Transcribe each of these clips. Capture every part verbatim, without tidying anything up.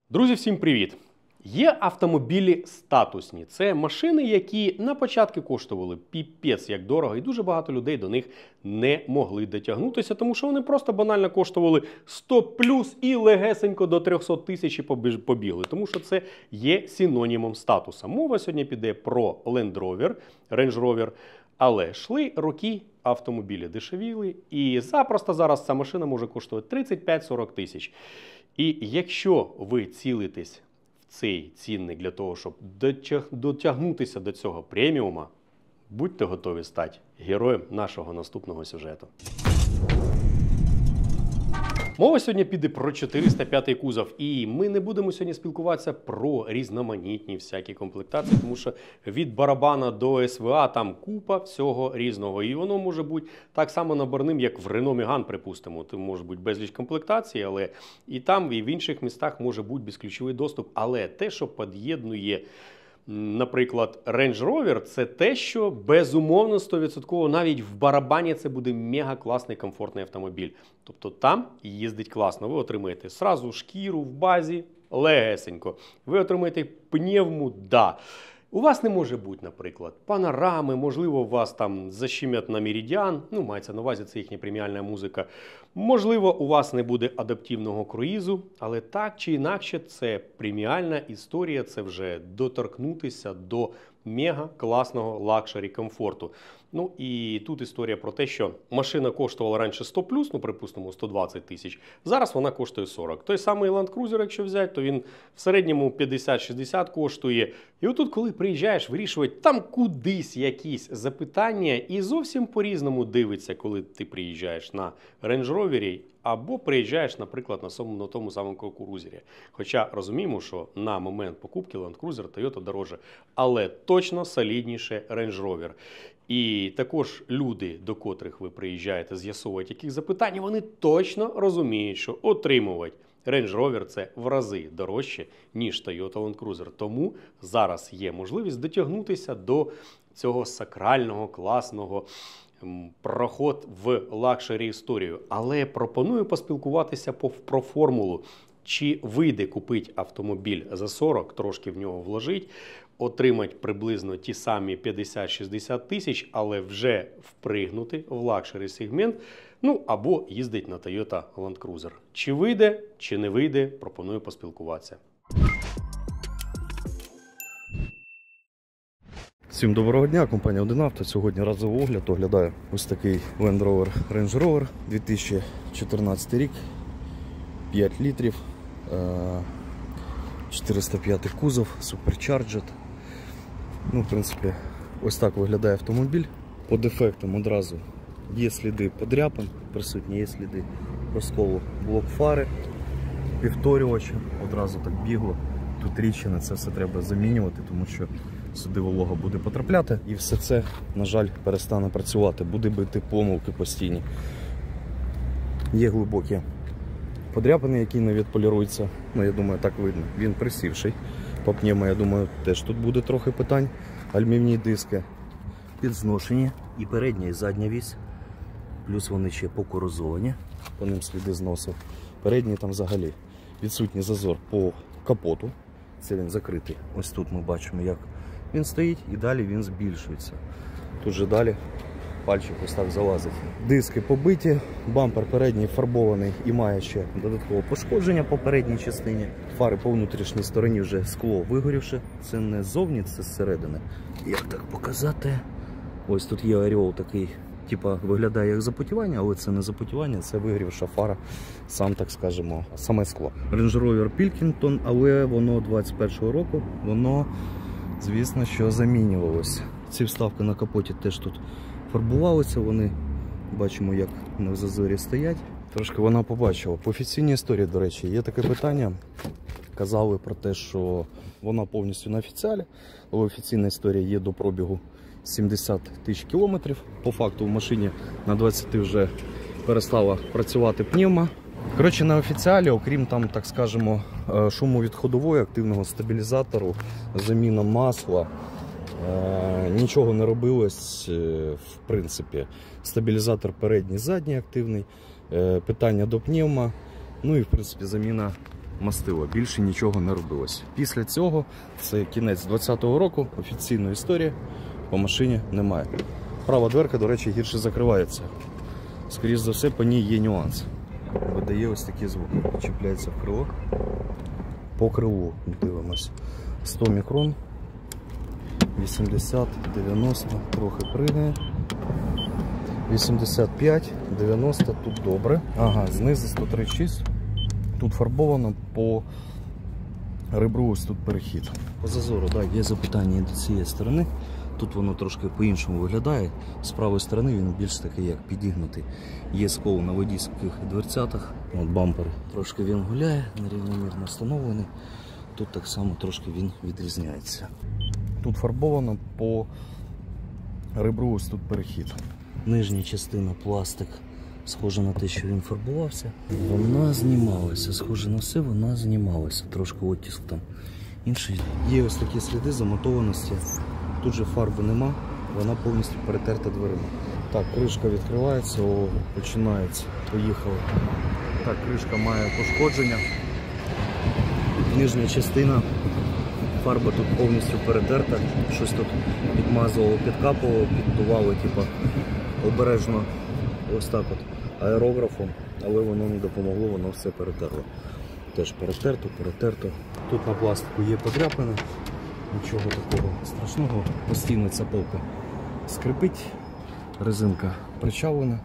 Друзі, всім привіт! Є автомобілі статусні. Це машини, які на початку коштували піпець як дорого, і дуже багато людей до них не могли дотягнутися, тому що вони просто банально коштували сто плюс і легесенько до трьохсот тисяч побігли, тому що це є синонімом статуса. Мова сьогодні піде про Land Rover, Range Rover, але йшли роки, автомобілі дешевіли, і запросто зараз ця машина може коштувати тридцять п'ять - сорок тисяч. І якщо ви цілитесь в цей цінник для того, щоб дотягнутися до цього преміума, будьте готові стати героєм нашого наступного сюжету. Мова сьогодні піде про чотириста п'ятий кузов, і ми не будемо сьогодні спілкуватися про різноманітні всякі комплектації, тому що від барабана до СВА там купа всього різного. І воно може бути так само наборним, як в Renault Megane, припустимо. Там може бути безліч комплектацій, але і там, і в інших містах може бути безключовий доступ. Але те, що під'єднує, наприклад, Range Rover, це те, що безумовно сто відсотків навіть в барабані це буде мега класний, комфортний автомобіль. Тобто там їздить класно. Ви отримаєте сразу шкіру в базі, легесенько. Ви отримаєте пневму, да. У вас не може бути, наприклад, панорами, можливо, вас там защемять на Meridian, ну, мається на увазі, це їхня преміальна музика. Можливо, у вас не буде адаптивного круїзу, але так чи інакше, це преміальна історія, це вже доторкнутися до мега-класного лакшері комфорту. Ну і тут історія про те, що машина коштувала раніше сто плюс, ну, припустимо, сто двадцять тисяч, зараз вона коштує сорок. Той самий Land Cruiser, якщо взяти, то він в середньому п'ятдесят - шістдесят коштує. І отут, коли приїжджаєш вирішувати там кудись якісь запитання, і зовсім по-різному дивиться, коли ти приїжджаєш на Range Rover, або приїжджаєш, наприклад, на, самому, на тому самому Cruiser. Хоча розуміємо, що на момент покупки Land Cruiser Toyota дороже, але точно солідніше Range Rover. І також люди, до котрих ви приїжджаєте, з'ясовують яких запитань, вони точно розуміють, що отримувати Range Rover – це в рази дорожче, ніж Toyota Land Cruiser. Тому зараз є можливість дотягнутися до цього сакрального, класного проход в лакшері історію. Але пропоную поспілкуватися про формулу. Чи вийде купити автомобіль за сорок, трошки в нього вложить, отримати приблизно ті самі п'ятдесят - шістдесят тисяч, але вже впригнути в лакшері сегмент, ну або їздить на Toyota Land Cruiser. Чи вийде, чи не вийде, пропоную поспілкуватися. Всім доброго дня, компанія один авто. Сьогодні разовий огляд, оглядаю ось такий Land Rover Range Rover, дві тисячі чотирнадцятий рік, п'ять літрів, чотириста п'ятий кузов, Supercharged. Ну, в принципі, ось так виглядає автомобіль. По дефектам одразу є сліди подряпин, присутні є сліди розколу блок фари, повторювача, одразу так бігло. Тут тріщини, це все треба замінювати, тому що сюди волога буде потрапляти і все це, на жаль, перестане працювати, буде бити помилки постійні. Є глибокі подряпини, які не відполіруються, ну, я думаю, так видно, він присівший. По пневмо, я думаю, теж тут буде трохи питань. Альмівні диски підзношені, і передня, і задня вісь, плюс вони ще покорозовані, по ним сліди зносу. Передній там взагалі відсутній зазор по капоту, це він закритий. Ось тут ми бачимо, як він стоїть, і далі він збільшується. Тут же далі пальчик ось так залазить. Диски побиті, бампер передній фарбований і має ще додаткове пошкодження по передній частині. Фари по внутрішній стороні вже скло вигорівши. Це не ззовні, це зсередини. Як так показати? Ось тут є ореол такий, типа виглядає як запотівання, але це не запотівання, це вигорівша фара, сам, так скажемо, саме скло. Range Rover Pilkington, але воно двадцять першого року, воно, звісно, що замінювалося. Ці вставки на капоті теж тут фарбувалися, вони, бачимо, як на зазорі стоять. Трошки вона побачила. По офіційній історії, до речі, є таке питання. Казали про те, що вона повністю на офіціалі, але офіційна історія є до пробігу сімдесят тисяч кілометрів. По факту в машині на двадцяти вже перестала працювати пневма. Коротше, на офіціалі, окрім там, так скажемо, шуму від ходової, активного стабілізатору, заміна масла, нічого не робилось, в принципі. Стабілізатор передній, задній активний, питання до пневма, ну і в принципі заміна мастило, більше нічого не робилось. Після цього, це кінець двадцятого року, офіційної історії по машині немає. Права дверка, до речі, гірше закривається. Скоріше за все, по ній є нюанс. Видає ось такі звуки. Чіпляється в крило. По крилу дивимось. сто мікрон, вісімдесят, дев'яносто, трохи пригає. вісімдесят п'ять, дев'яносто, тут добре. Ага, знизу сто тридцять шість. Тут фарбовано, по ребру ось тут перехід. По зазору, так, є запитання до цієї сторони. Тут воно трошки по-іншому виглядає. З правої сторони він більш такий, як підігнутий. Є скол на водійських дверцятах. От бампер. Трошки він гуляє, нерівномірно встановлений. Тут так само трошки він відрізняється. Тут фарбовано, по ребру ось тут перехід. Нижня частина пластик, схоже на те, що він фарбувався. Вона знімалася, схоже на все, вона знімалася. Трошки оттиск там інший. Є ось такі сліди замотованості. Тут же фарби нема, вона повністю перетерта дверима. Так, кришка відкривається, о, починається. Поїхали. Так, кришка має пошкодження. Нижня частина. Фарба тут повністю перетерта. Щось тут підмазувало, підкапувало, піддувало, типу, обережно ось так от аерографом, але воно не допомогло, воно все перетерло. Теж перетерто, перетерто. Тут на пластику є подряпини. Нічого такого страшного, постійно ця полка скрипить, резинка причавлена.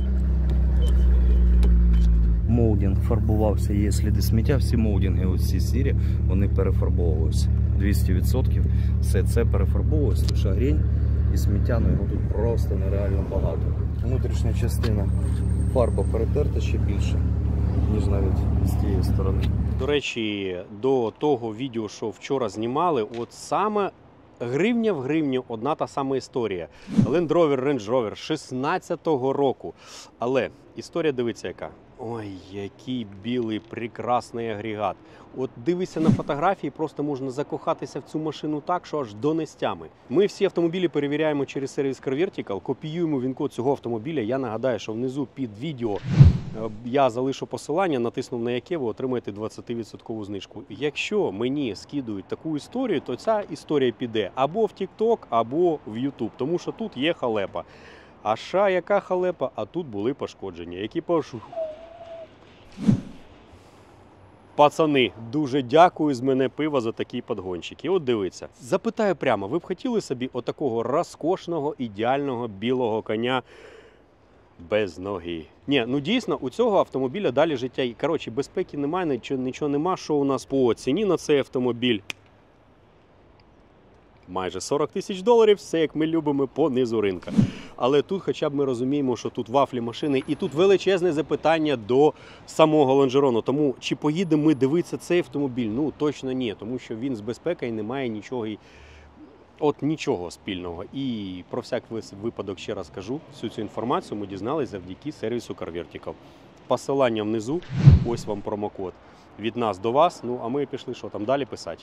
Молдинг фарбувався, є сліди сміття, всі молдинги, ось ці сірі, вони перефарбовувалися. двісті відсотків все це перефарбовувалося, лише грінь і сміття, ну його тут просто нереально багато. Внутрішня частина фарба перетерта ще більше, ніж навіть з тієї сторони. До речі, до того відео, що вчора знімали, от саме гривня в гривню одна та сама історія. Land Rover Range Rover шістнадцятого року. Але історія, дивиться яка. Ой, який білий, прекрасний агрегат. От дивися на фотографії, просто можна закохатися в цю машину так, що аж до нестями. Ми всі автомобілі перевіряємо через сервіс Car Vertical, копіюємо він-код цього автомобіля. Я нагадаю, що внизу під відео я залишу посилання, натиснув на яке ви отримаєте двадцять відсотків знижку. Якщо мені скидують таку історію, то ця історія піде або в TikTok, або в YouTube, тому що тут є халепа. А ша, яка халепа, а тут були пошкодження, які пош... Пацани, дуже дякую з мене пива за такі подгончики. От дивіться. Запитаю прямо, ви б хотіли собі отакого розкошного, ідеального білого коня без ноги? Ні, ну дійсно, у цього автомобіля далі життя. Коротше, безпеки немає, нічого, нічого нема, що у нас по ціні на цей автомобіль. Майже сорок тисяч доларів, все як ми любимо по низу ринка. Але тут хоча б ми розуміємо, що тут вафлі машини і тут величезне запитання до самого лонжерону. Тому чи поїдемо ми дивитися цей автомобіль? Ну точно ні, тому що він з безпекою не має нічого, от нічого спільного. І про всяк випадок ще раз кажу, всю цю інформацію ми дізналися завдяки сервісу Car Vertical. Посилання внизу, ось вам промокод. Від нас до вас, ну а ми пішли, що там далі писати.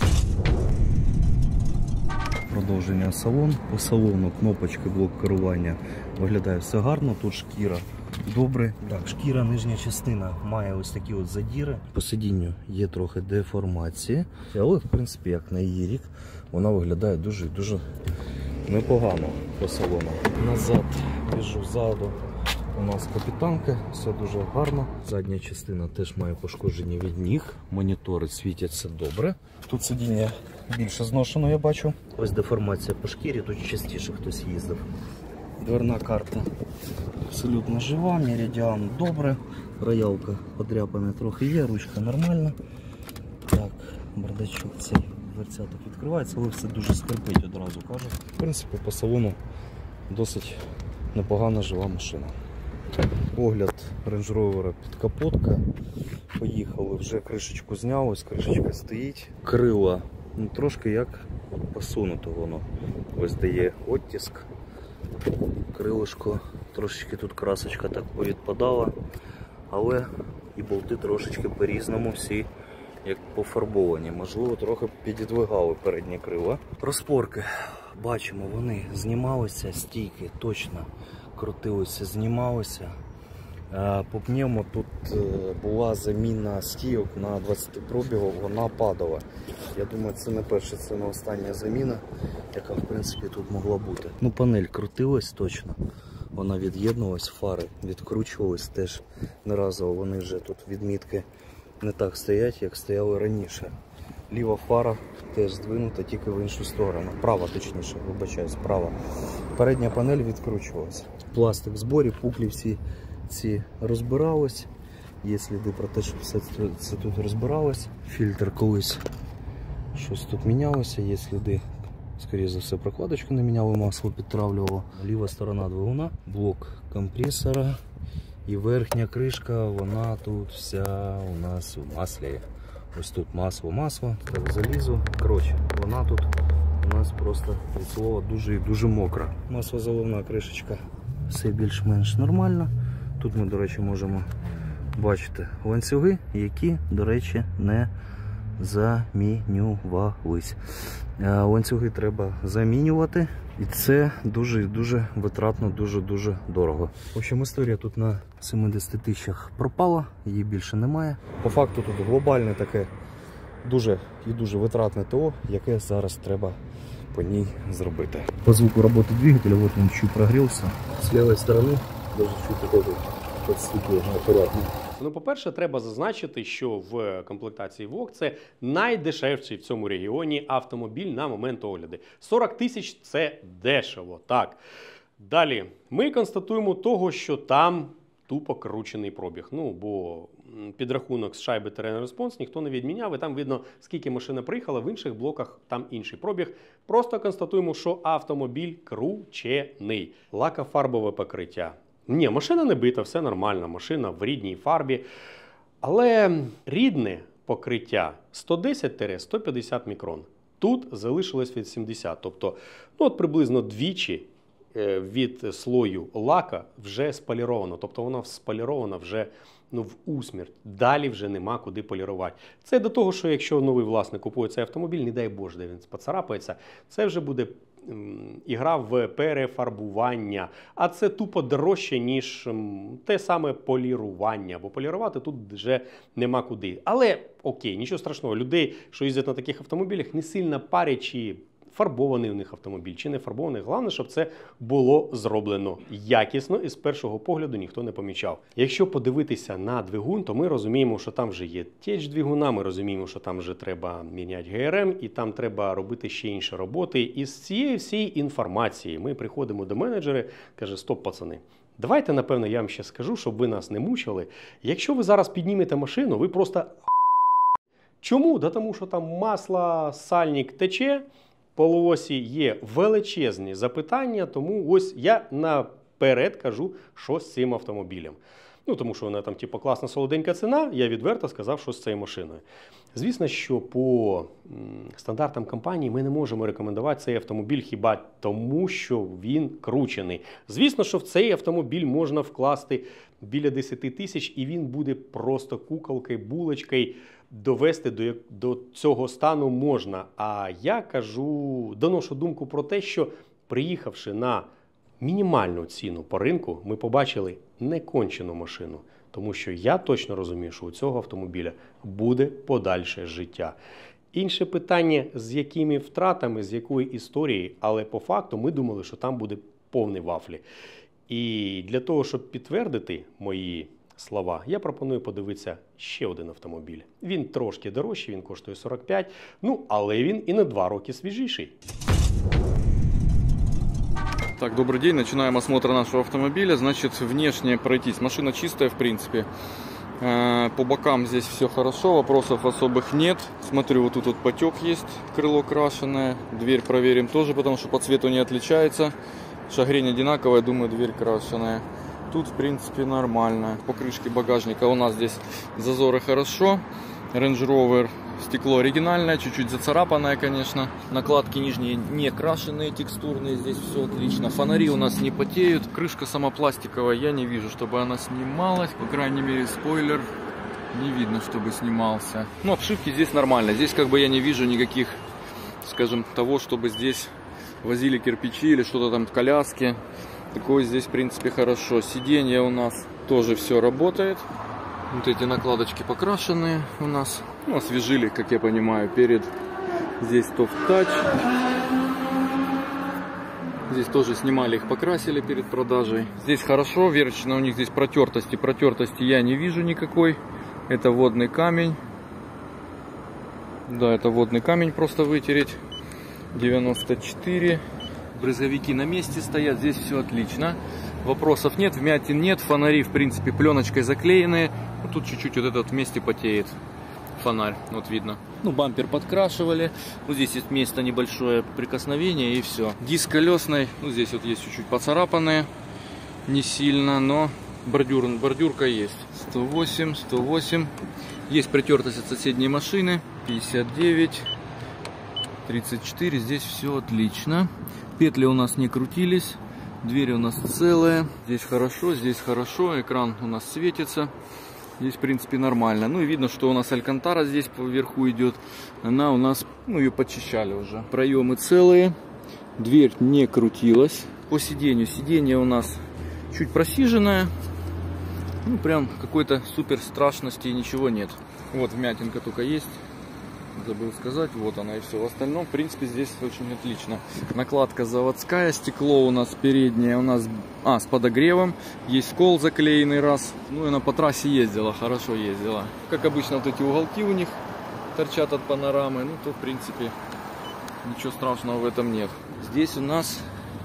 Продовження салон. По салону кнопочки, блок керування виглядає все гарно. Тут шкіра добре. Так, шкіра, нижня частина має ось такі от задіри. По сидінню є трохи деформації, але в принципі, як на її рік, вона виглядає дуже-дуже непогано по салону. Назад біжу ззаду. У нас капітанка, все дуже гарно. Задня частина теж має пошкодження від ніг. Монітори світяться добре. Тут сидіння більше зношено, я бачу. Ось деформація по шкірі, тут частіше хтось їздив. Дверна карта абсолютно жива, меридіан добре. Роялка подряпана трохи є, ручка нормальна. Так, бардачок цей дверцяток відкривається, але все дуже скрипить, одразу кажу. В принципі, по салону досить непогана жива машина. Огляд Range Rover під капотка. Поїхали, вже кришечку зняв, ось кришечка стоїть. Крила, ну трошки як посунуто воно. Ось дає оттиск. Крилишко, трошечки тут красочка так повідпадала, але і болти трошечки по-різному всі як пофарбовані. Можливо, трохи підідвигали передні крила. Розпорки, бачимо, вони знімалися, стійки точно крутилися, знімалися. По пневмо тут була заміна стійок на двадцяти пробігів, вона падала. Я думаю, це не перша, це не остання заміна, яка в принципі тут могла бути. Ну, панель крутилась точно, вона від'єднувалась, фари відкручувались теж неразово, вони вже тут відмітки не так стоять, як стояли раніше. Ліва фара теж здвинута, тільки в іншу сторону. Права, точніше, вибачаюсь, права. Передня панель відкручувалась. Пластик в зборі, пуклі всі ці розбирались. Є сліди про те, що все це тут розбиралось. Фільтр колись щось тут мінялося, є сліди, скоріше за все, прокладочку не міняли, масло підтравлювало. Ліва сторона двигуна, блок компресора і верхня кришка, вона тут вся у нас у маслі. Ось тут масло, масло, так залізу. Коротше, вона тут у нас просто від слова дуже і дуже мокра. Маслозаливна кришечка, все більш-менш нормально. Тут ми, до речі, можемо бачити ланцюги, які, до речі, не замінювались. Ланцюги треба замінювати, і це дуже-дуже витратно, дуже-дуже дорого. В общем, історія тут на сімдесяти тисячах пропала, її більше немає. По факту тут глобальне таке дуже і дуже витратне ТО, яке зараз треба по ній зробити. По звуку роботи двигателя, вот він чуть прогрівся. З лівої сторони даже чуть такой підсвітло акуратно. Ну, по-перше, треба зазначити, що в комплектації вог це найдешевший в цьому регіоні автомобіль на момент огляду. сорок тисяч – це дешево, так. Далі, ми констатуємо того, що там тупо кручений пробіг. Ну, бо підрахунок з шайби Terrain Response ніхто не відміняв, і там видно, скільки машина приїхала, в інших блоках там інший пробіг. Просто констатуємо, що автомобіль кручений. Лакофарбове покриття. Ні, машина не бита, все нормально, машина в рідній фарбі. Але рідне покриття сто десять - сто п'ятдесят мікрон. Тут залишилось від сімдесят. Тобто, ну от приблизно двічі від слою лака вже споліровано. Тобто вона сполірована вже ну, в усмерть. Далі вже нема куди полірувати. Це до того, що якщо новий власник купує цей автомобіль, не дай Боже, де він поцарапається, це вже буде ігра в перефарбування, а це тупо дорожче, ніж те саме полірування, бо полірувати тут вже нема куди. Але окей, нічого страшного, людей, що їздять на таких автомобілях, не сильно парять, чи фарбований у них автомобіль, чи не фарбований. Головне, щоб це було зроблено якісно і з першого погляду ніхто не помічав. Якщо подивитися на двигун, то ми розуміємо, що там вже є теч двигуна, ми розуміємо, що там вже треба міняти ге ер ем, і там треба робити ще інші роботи. І з цієї всієї інформації ми приходимо до менеджера, каже, стоп, пацани, давайте, напевно, я вам ще скажу, щоб ви нас не мучили. Якщо ви зараз піднімете машину, ви просто... Чому? Да тому що там масло, сальник тече, полуосі є величезні запитання, тому ось я наперед кажу, що з цим автомобілем. Ну, тому що вона там, типу, класна солоденька ціна, я відверто сказав, що з цією машиною. Звісно, що по м, стандартам компанії ми не можемо рекомендувати цей автомобіль хіба тому, що він кручений. Звісно, що в цей автомобіль можна вкласти біля десяти тисяч, і він буде просто куколкою, булочкою. Довести до, до цього стану можна. А я кажу, доношу думку про те, що приїхавши на мінімальну ціну по ринку, ми побачили некончену машину. Тому що я точно розумію, що у цього автомобіля буде подальше життя. Інше питання, з якими втратами, з якої історії, але по факту ми думали, що там буде повний вафлі. І для того, щоб підтвердити мої слова, я пропоную подивитися ще один автомобіль. Він трошки дорожчий, він коштує сорок п'ять, ну, але він і на два роки свіжіший. Так, добрый день, начинаем осмотр нашего автомобиля. Значит, внешне пройтись. Машина чистая, в принципе. По бокам здесь все хорошо, вопросов особых нет. Смотрю, вот тут вот потек есть, крыло крашеное. Дверь проверим тоже, потому что по цвету не отличается. Шагрень одинаковая, думаю, дверь крашеная. Тут, в принципе, нормально. По крышке багажника у нас здесь зазоры хорошо. Range Rover, стекло оригинальное, чуть-чуть зацарапанное, конечно. Накладки нижние не крашеные, текстурные, здесь все отлично. Фонари у нас не потеют. Крышка сама пластиковая, я не вижу, чтобы она снималась. По крайней мере, спойлер не видно, чтобы снимался. Но обшивки здесь нормально. Здесь как бы я не вижу никаких, скажем, того, чтобы здесь возили кирпичи или что-то там, коляски. Такое здесь, в принципе, хорошо. Сиденье у нас тоже все работает. Вот эти накладочки покрашенные у нас. Ну, освежили, как я понимаю, перед. Здесь Soft Touch. Здесь тоже снимали их, покрасили перед продажей. Здесь хорошо, верочно у них здесь протертости. Протертости я не вижу никакой. Это водный камень. Да, это водный камень, просто вытереть. девяносто четыре. Брызговики на месте стоят, здесь все отлично. Вопросов нет, вмятин нет. Фонари, в принципе, пленочкой заклеенные. Вот тут чуть-чуть вот этот вместе потеет. Фонарь, вот видно. Ну, бампер подкрашивали. Вот здесь есть место небольшое прикосновение и все. Диск колесный, ну, здесь вот есть чуть-чуть поцарапанные. Не сильно, но бордюр, бордюрка есть. сто восемь, сто восемь. Есть притертость от соседней машины. пятьдесят девять, тридцать четыре. Здесь все отлично. Петли у нас не крутились. Двери у нас целые. Здесь хорошо, здесь хорошо. Экран у нас светится. Здесь, в принципе, нормально. Ну и видно, что у нас алькантара здесь поверху идет. Она у нас, ну, ее подчищали уже. Проемы целые. Дверь не крутилась. По сиденью. Сиденье у нас чуть просиженное. Ну, прям какой-то супер страшности ничего нет. Вот вмятинка только есть. Забыл сказать. Вот она и все. В остальном, в принципе, здесь очень отлично. Накладка заводская. Стекло у нас переднее. У нас а, с подогревом. Есть скол заклеенный раз. Ну и она по трассе ездила. Хорошо ездила. Как обычно, вот эти уголки у них торчат от панорамы. Ну, то, в принципе, ничего страшного в этом нет. Здесь у нас...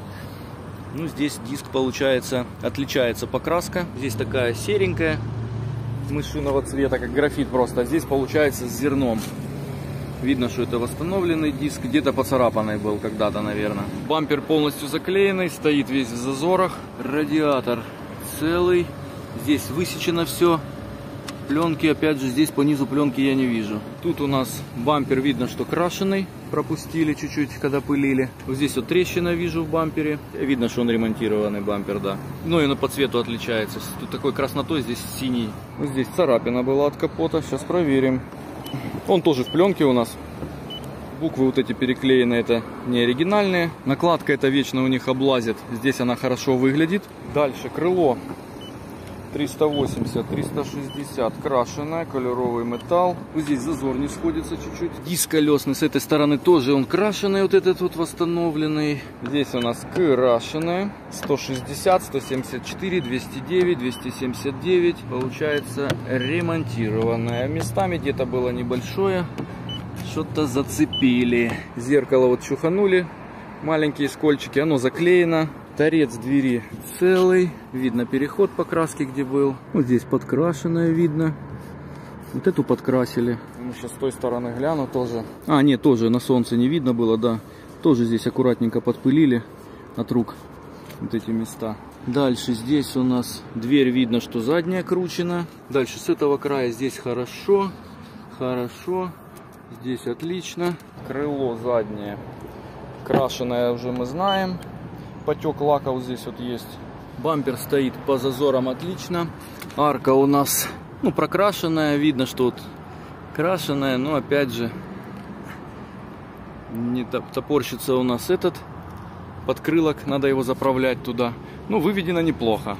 Ну, здесь диск, получается, отличается покраска. Здесь такая серенькая, мышиного цвета, как графит просто. А здесь, получается, с зерном. Видно, что это восстановленный диск. Где-то поцарапанный был когда-то, наверное. Бампер полностью заклеенный, стоит весь в зазорах. Радиатор целый. Здесь высечено все. Пленки, опять же, здесь по низу пленки я не вижу. Тут у нас бампер, видно, что крашеный. Пропустили чуть-чуть, когда пылили. Вот здесь вот трещина вижу в бампере. Видно, что он ремонтированный бампер, да. Ну и он по цвету отличается. Тут такой краснотой, здесь синий. Вот здесь царапина была от капота. Сейчас проверим. Он тоже в пленке у нас. Буквы вот эти переклеены, это не оригинальные. Накладка это вечно у них облазит. Здесь она хорошо выглядит. Дальше крыло. триста восемьдесят, триста шестьдесят, крашеная, колеровый металл. Вот здесь зазор не сходится чуть-чуть. Диск колесный с этой стороны тоже он крашеный, вот этот вот восстановленный. Здесь у нас крашеная. сто шестьдесят, сто семьдесят четыре, двести девять, двести семьдесят девять. Получается ремонтированная. Местами где-то было небольшое. Что-то зацепили. Зеркало вот чуханули. Маленькие скольчики, оно заклеено. Торец двери целый. Видно переход по краске, где был. Вот здесь подкрашенное видно. Вот эту подкрасили. Ну, сейчас с той стороны гляну тоже. А, нет, тоже на солнце не видно было, да. Тоже здесь аккуратненько подпылили от рук вот эти места. Дальше здесь у нас дверь, видно, что задняя кручена. Дальше с этого края здесь хорошо. Хорошо. Здесь отлично. Крыло заднее. Крашеное уже мы знаем. Потек лака вот здесь вот есть. Бампер стоит по зазорам отлично. Арка у нас, ну, прокрашенная. Видно, что вот крашеная, но опять же не топорщится у нас этот подкрылок. Надо его заправлять туда. Ну, выведено неплохо.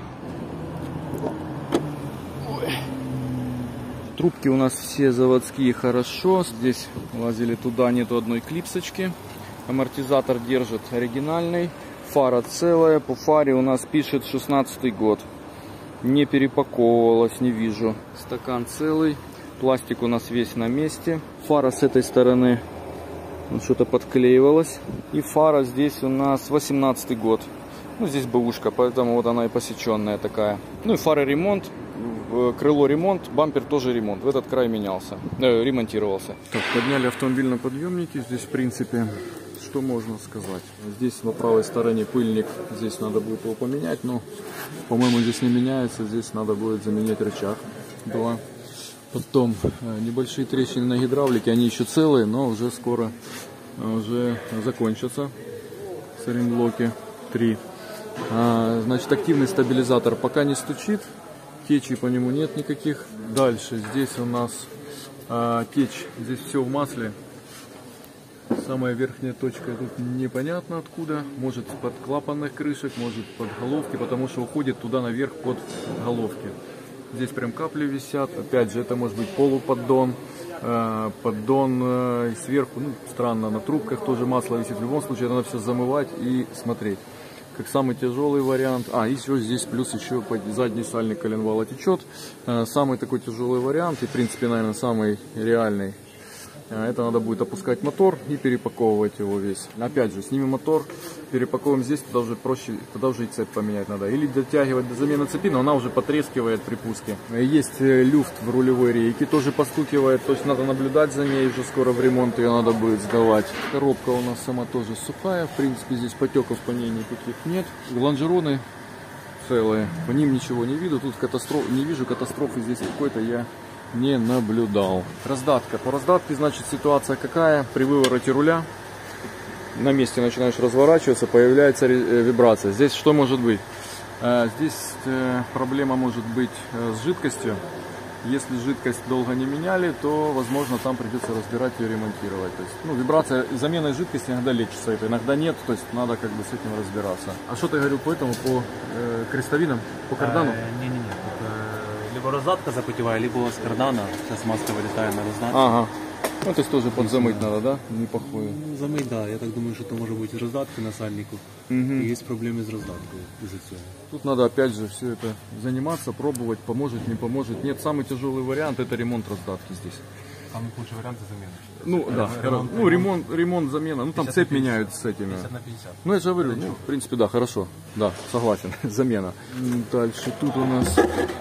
Ой. Трубки у нас все заводские, хорошо. Здесь лазили туда, нету одной клипсочки. Амортизатор держит оригинальный. Фара целая, по фаре у нас пишет шестнадцатый год. Не перепаковывалась, не вижу. Стакан целый. Пластик у нас весь на месте. Фара с этой стороны вот что-то подклеивалось. И фара здесь у нас восемнадцатый год. Ну, здесь бэушка, поэтому вот она и посеченная такая. Ну и фара ремонт, крыло ремонт, бампер тоже ремонт. В этот край менялся, э, ремонтировался. Так, подняли автомобиль на подъемнике. Здесь, в принципе... Что можно сказать? Здесь на правой стороне пыльник, здесь надо будет его поменять, но, по-моему, здесь не меняется, здесь надо будет заменять рычаг. Два. Потом небольшие трещины на гидравлике, они еще целые, но уже скоро уже закончатся. Саренблоки. Три. А, значит, активный стабилизатор пока не стучит, течи по нему нет никаких. Дальше здесь у нас а, течь, здесь все в масле. Самая верхняя точка тут непонятно откуда. Может под клапанных крышек, может под головки, потому что уходит туда наверх под головки. Здесь прям капли висят. Опять же, это может быть полуподдон. Э, поддон э, сверху, ну, странно, на трубках тоже масло висит. В любом случае, надо все замывать и смотреть. Как самый тяжелый вариант. А, еще здесь плюс еще задний сальник коленвала течет. Э, самый такой тяжелый вариант и, в принципе, наверное, самый реальный. Это надо будет опускать мотор и перепаковывать его весь. Опять же, снимем мотор, перепаковываем здесь, тогда уже проще, тогда уже и цепь поменять надо. Или дотягивать до замены цепи, но она уже потрескивает при пуске. Есть люфт в рулевой рейке, тоже постукивает, то есть надо наблюдать за ней, уже скоро в ремонт ее надо будет сдавать. Коробка у нас сама тоже сухая, в принципе здесь потеков по ней никаких нет. Лонжероны целые, по ним ничего не видно, тут катастроф, не вижу катастрофы здесь какой-то я не наблюдал. Раздатка. По раздатке, значит, ситуация какая? При вывороте руля на месте начинаешь разворачиваться, появляется вибрация. Здесь что может быть? Здесь проблема может быть с жидкостью. Если жидкость долго не меняли, то, возможно, там придется разбирать и ремонтировать. То есть, ну, вибрация, заменой жидкости иногда лечится, это иногда нет, то есть надо как бы с этим разбираться. А что ты говорил по этому, по э, крестовинам, по кардану? Не-не-не. Либо раздатка запотевая, либо у вас кардана. Сейчас масло вылетает на раздатку. Ага. Ну, то есть тоже подзамыть надо, да? Неплохую. Ну, замыть, да. Я так думаю, что это может быть из раздатки на сальнику. Угу. И есть проблемы с раздаткой из-за этого. Тут надо опять же все это заниматься, пробовать, поможет, не поможет. Нет, самый тяжелый вариант это ремонт раздатки здесь. Самый худший вариант это замена. Ну да, ремонт, ну ремонт, ремонт, замена. Ну там цепь меняют с этими. пятьдесят на пятьдесят. Ну я же говорю, ну в принципе да, хорошо. Да, согласен. Замена. Дальше тут у нас.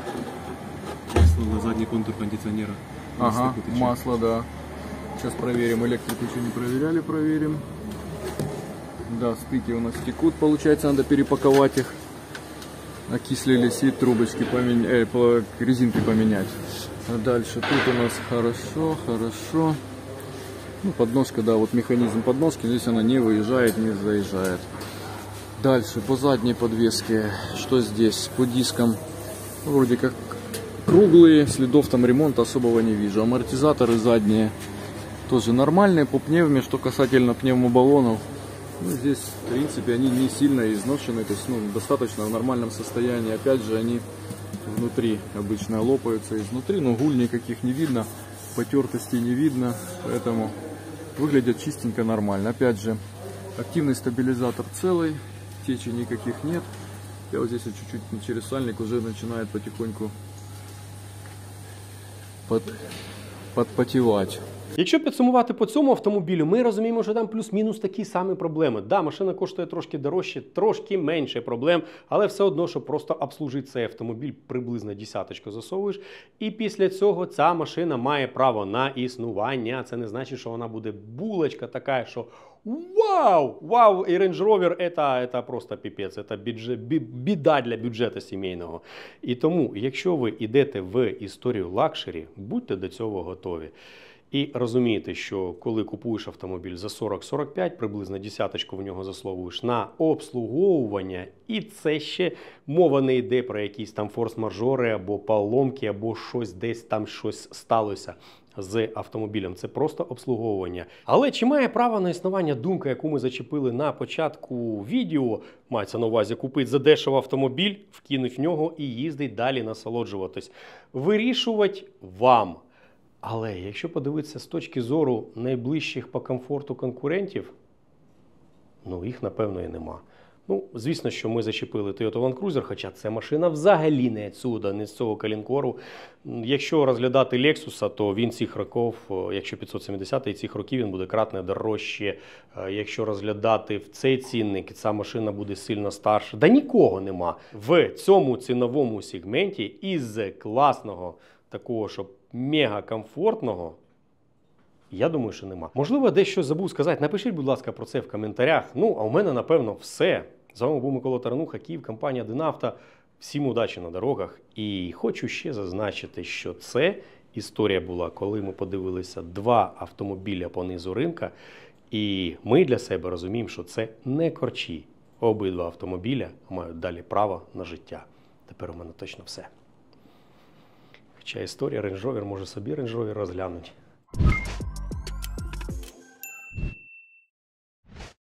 На задний контур кондиционера. Ага, масло, да. Сейчас проверим. Электрику еще не проверяли, проверим. Да, стыки у нас текут, получается, надо перепаковать их. Окислились и трубочки поменять, э, резинки поменять. А дальше тут у нас хорошо, хорошо. Ну, подножка, да, вот механизм подножки, здесь она не выезжает, не заезжает. Дальше по задней подвеске, что здесь? По дискам вроде как круглые, следов там ремонта особого не вижу. Амортизаторы задние тоже нормальные. По пневме, что касательно пневмобаллонов, ну, здесь в принципе они не сильно изношены, то есть ну, достаточно в нормальном состоянии. Опять же они внутри обычно лопаются изнутри, но гуль никаких не видно, потертости не видно, поэтому выглядят чистенько, нормально. Опять же активный стабилизатор целый, течи никаких нет. Я вот здесь вот чуть-чуть через сальник уже начинает потихоньку Под, подпотівати. Якщо підсумувати по цьому автомобілю, ми розуміємо, що там плюс-мінус такі самі проблеми. Да, машина коштує трошки дорожче, трошки менше проблем, але все одно, щоб просто обслужити цей автомобіль, приблизно десяточку засовуєш. І після цього ця машина має право на існування. Це не значить, що вона буде булочка така, що вау, вау, і Range Rover это, это просто піпець, це бюджет, біда для бюджету сімейного. І тому, якщо ви йдете в історію лакшері, будьте до цього готові. І розумієте, що коли купуєш автомобіль за сорок сорок п'ять, приблизно десяточку в нього заслуговуєш на обслуговування, і це ще мова не йде про якісь там форс-мажори, або поломки, або щось десь там щось сталося з автомобілем. Це просто обслуговування. Але чи має право на існування думка, яку ми зачепили на початку відео, мається на увазі купити задешево автомобіль, вкинути в нього і їздить далі насолоджуватись? Вирішувати вам. Але якщо подивитися з точки зору найближчих по комфорту конкурентів, ну їх напевно і нема. Ну, звісно, що ми зачепили Toyota Land Cruiser, хоча це машина взагалі не відсюди, не з цього калінкору. Якщо розглядати Lexus, то він цих років, якщо п'ятсот сімдесят, цих років він буде кратно дорожче. Якщо розглядати в цей цінник, ця машина буде сильно старша. Да нікого нема в цьому ціновому сегменті із класного такого, щоб мега комфортного, я думаю, що нема. Можливо, дещо забув сказати. Напишіть, будь ласка, про це в коментарях. Ну, а у мене, напевно, все. З вами був Микола Тарануха, Київ, компанія Динавто. Всім удачі на дорогах. І хочу ще зазначити, що це історія була, коли ми подивилися два автомобіля по низу ринка. І ми для себе розуміємо, що це не корчі. Обидва автомобіля мають далі право на життя. Тепер у мене точно все. Хоча історія Range Rover може собі Range Rover розглянути.